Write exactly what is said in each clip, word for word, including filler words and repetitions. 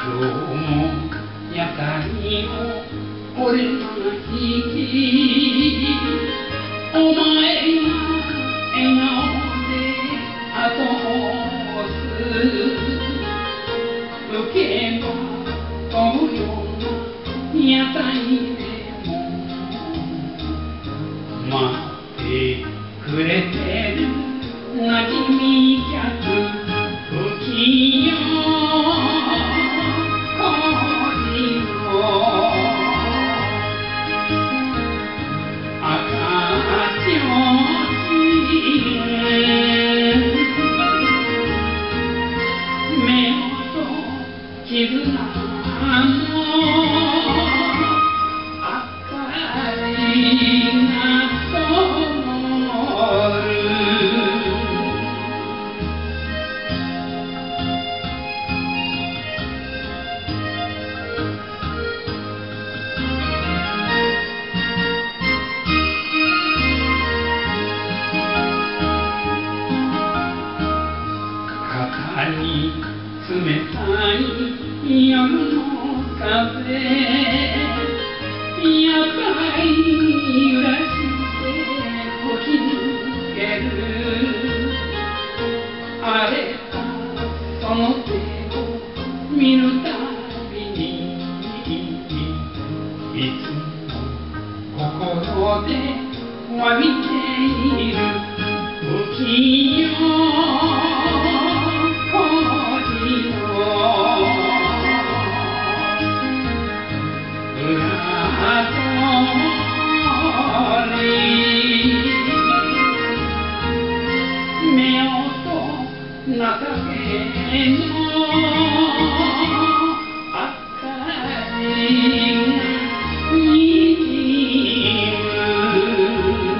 今日も夜会を俺が引きお前が笑顔で後をす受けば飛ぶような屋台でも待ってくれてるな君客浮世絆の明かりが灯る肩に冷たい夜の風屋台揺らして吹き抜ける荒れたその手を見るたびにいつも心で詫びている浮世情けの明かりがにじむ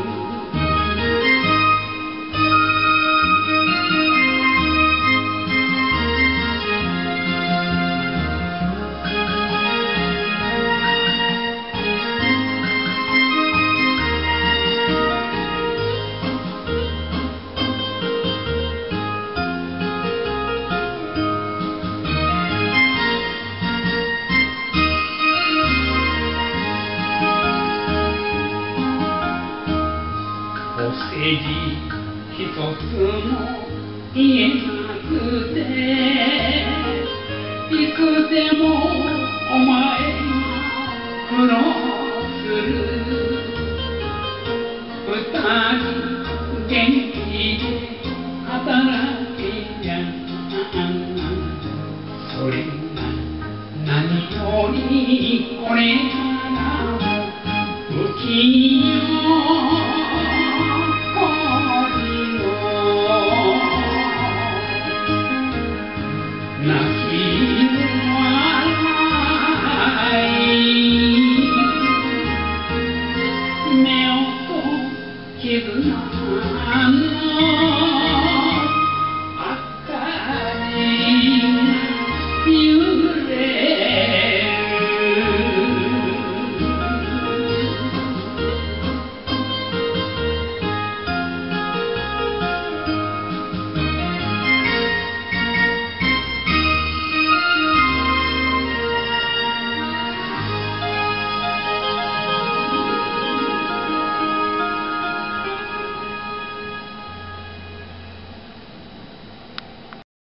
お世辞一つも言えなくていつでもお前が苦労する二人元気で働けりゃそれが何よりこれからも浮世